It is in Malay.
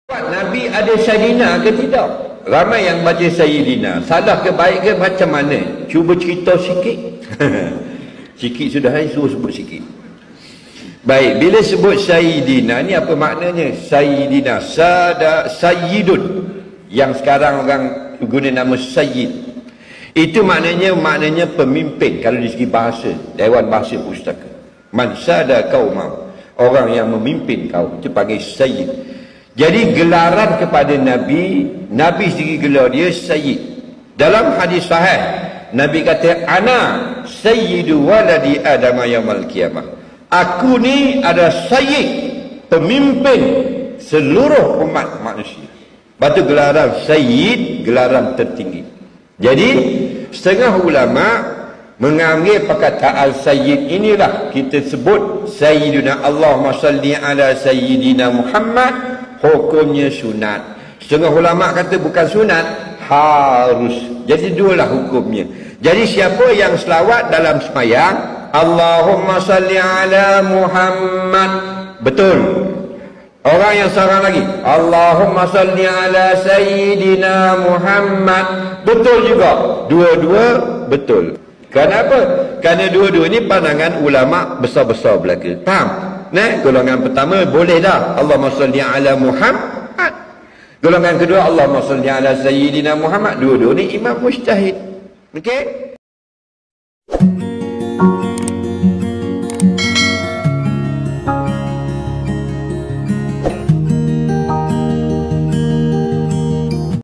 Nabi ada Sayyidina ke tidak? Ramai yang baca Sayyidina. Salah ke baik ke macam mana? Cuba cerita sikit. Sikit sudah, suruh sebut sikit. Baik, bila sebut Sayyidina ni apa maknanya? Sayyidina, Sayyidun. Yang sekarang orang guna nama Sayyid. Itu maknanya pemimpin kalau di segi bahasa, Dewan Bahasa Pustaka. Man sada qaumam, orang yang memimpin kaum, itu panggil Sayyid. Jadi gelaran kepada Nabi sendiri gelar dia Sayyid. Dalam hadis sahih, Nabi kata, ana sayyidu waladi Adam yaumil qiyamah. Aku ni ada Sayyid, pemimpin seluruh umat manusia. Batu gelaran Sayyid, gelaran tertinggi. Jadi setengah ulama mengambil perkataan Sayyid inilah kita sebut Sayyiduna Allahumma salli ala Sayyidina Muhammad. Hukumnya sunat. Setengah ulama kata bukan sunat, harus. Jadi dualah hukumnya. Jadi siapa yang selawat dalam sembahyang, Allahumma salli ala Muhammad, betul. Orang yang seorang lagi, Allahumma salli ala Sayyidina Muhammad, betul juga. Dua-dua betul. Kenapa? Kerana dua-dua ni pandangan ulama besar-besar belaka. Faham? Nah, golongan pertama boleh dah, Allahumma salli ala Muhammad. Golongan kedua, Allahumma salli ala Sayyidina Muhammad. Dua-dua ni imam mujtahid. Okey?